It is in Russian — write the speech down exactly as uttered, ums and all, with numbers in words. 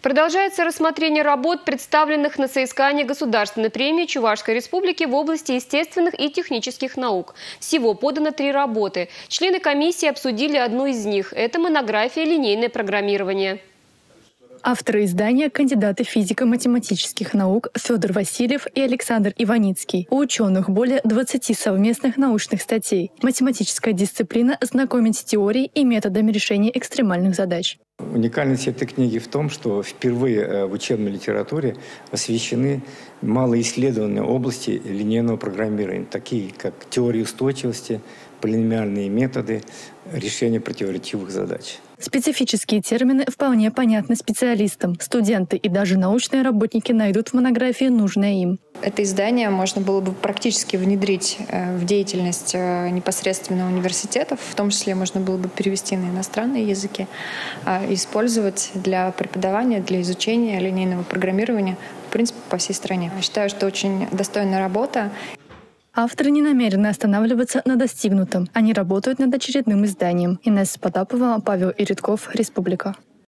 Продолжается рассмотрение работ, представленных на соискание Государственной премии Чувашской Республики в области естественных и технических наук. Всего подано три работы. Члены комиссии обсудили одну из них. Это монография «Линейное программирование». Авторы издания – кандидаты физико-математических наук Федор Васильев и Александр Иваницкий. У ученых более двадцати совместных научных статей. Математическая дисциплина знакомит с теорией и методами решения экстремальных задач. Уникальность этой книги в том, что впервые в учебной литературе освещены малоисследованные области линейного программирования, такие как теория устойчивости, полиномиальные методы, решения противоречивых задач. Специфические термины вполне понятны специалистам. Студенты и даже научные работники найдут в монографии нужное им. Это издание можно было бы практически внедрить в деятельность непосредственно университетов, в том числе можно было бы перевести на иностранные языки, использовать для преподавания, для изучения линейного программирования, в принципе, по всей стране. Я считаю, что очень достойная работа. Авторы не намерены останавливаться на достигнутом. Они работают над очередным изданием. Инесса Потапова, Павел Иридков, Республика.